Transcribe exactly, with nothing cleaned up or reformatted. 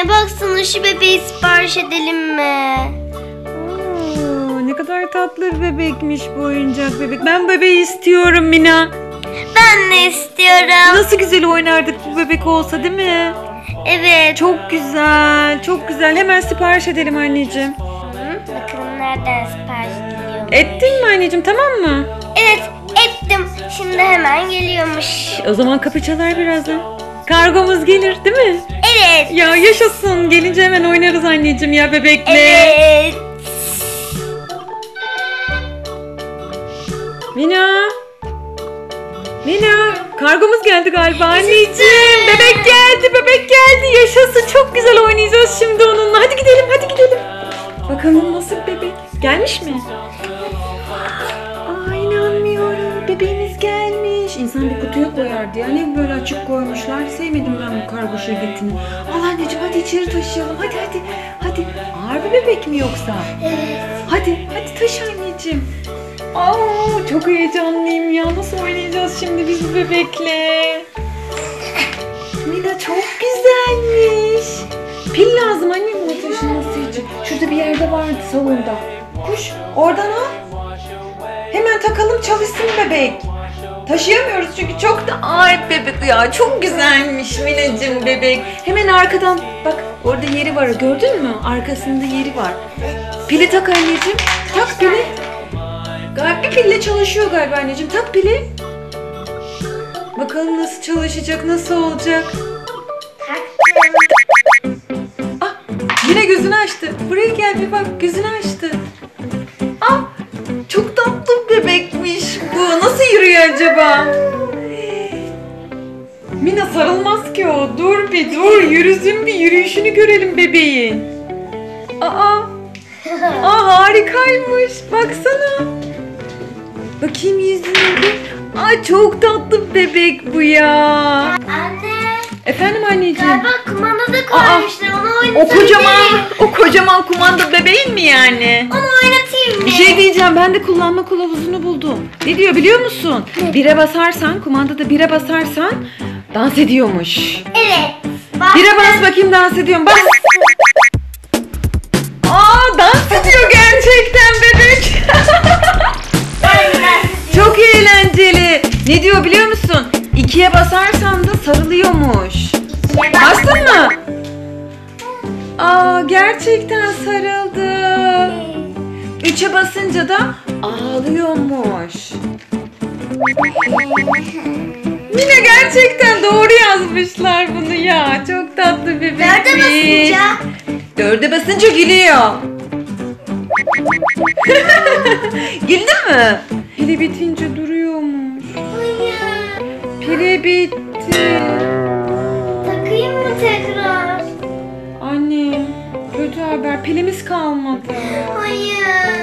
baksana, şu bebeği sipariş edelim mi? Oo, ne kadar tatlı bir bebekmiş bu oyuncak bebek. Ben bebeği istiyorum Mina. Ben de istiyorum. Nasıl güzel oynardık bu bebek olsa, değil mi? Evet. Çok güzel, çok güzel. Hemen sipariş edelim anneciğim. Hı, bakalım nereden sipariş ediliyor. Ettin mi anneciğim, tamam mı? Evet, ettim. Şimdi hemen geliyormuş. O zaman kapı çalar birazdan. Kargomuz gelir, değil mi? Evet. Ya yaşasın. Gelince hemen oynarız anneciğim ya bebekle. Evet. Mina. Mina. Kargomuz geldi galiba anneciğim. Bebek geldi, bebek geldi. Yaşasın. Çok güzel oynayacağız şimdi onunla. Hadi gidelim, hadi gidelim. Bakalım nasıl bir bebek. Gelmiş mi? Aa, inanmıyorum. Bebeğimiz gelmiş. İnsan bir kutuya koyardı ya. Ne böyle açık koymuşlar. Sevmedim ben bu kargo şirketini. Al anneciğim, hadi içeri taşıyalım. Hadi hadi. Hadi. Ağır bir bebek mi yoksa? Evet. Hadi hadi taşı anneciğim. Aa, çok heyecanlıyım ya. Nasıl oynayacağız şimdi biz bu bebekle? Mina çok güzelmiş. Pil lazım annem bunu taşınması için. Şurada bir yerde vardı salonda. Koş oradan al. Hemen takalım, çalışsın bebek. Taşıyamıyoruz çünkü çok da ağır bebek ya. Çok güzelmiş Minacığım bebek. Hemen arkadan bak, orada yeri var, gördün mü? Arkasında yeri var. Pili tak anneciğim. Tak pili. Galiba bir pille çalışıyor galiba anneciğim. Tak pili. Bakalım nasıl çalışacak, nasıl olacak. Ah, yine gözünü açtı. Buraya gel bir bak, gözünü açtı. Ah, çok tatlı bir bebekmiş bu. Nasıl yürüyor acaba? Mina, sarılmaz ki o. Dur bir dur. Yürüsün, bir yürüyüşünü görelim bebeğin. Aa. Aa, harikaymış. Baksana. Bakayım yüzüne bir. Aa, çok tatlı bir bebek bu ya. Anne. Efendim anneciğim. Galiba kumanda da koymuşlar. Onu oynatayım. O kocaman, o kocaman kumanda bebeğin mi yani? Onu oynatayım mı? Bir şey diyeceğim, ben de kullanma kılavuzunu buldum. Ne diyor biliyor musun? Bire basarsan, kumandada bire basarsan dans ediyormuş. Evet. Bak. Bire bas bakayım, dans ediyorum. Bas. Aa, dans ediyor gerçekten bebek. Çok eğlenceli. Ne diyor biliyor musun? İkiye basarsan da sarılıyormuş. Bastın mı? Aa, gerçekten sarıldı. Üçe basınca da ağlıyormuş. Yine gerçekten doğru yazmışlar bunu ya. Çok tatlı bir bebek. Dörde basınca. Dörde basınca gülüyor. Güldü mü? Pili bitince duruyormuş. Hayır. Pili bitti. Takayım mı tekrar? Annem, kötü haber. Pilimiz kalmadı. Hayır.